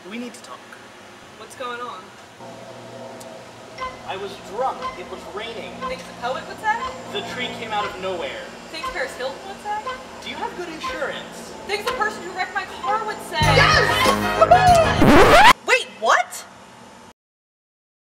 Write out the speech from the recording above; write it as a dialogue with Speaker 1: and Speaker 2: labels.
Speaker 1: We need to talk.
Speaker 2: What's going on?
Speaker 1: I was drunk. It was raining.
Speaker 2: Things the poet would say?
Speaker 1: The tree came out of nowhere.
Speaker 2: Things Paris Hilton would say?
Speaker 1: Do you have good insurance?
Speaker 2: Things the person who wrecked my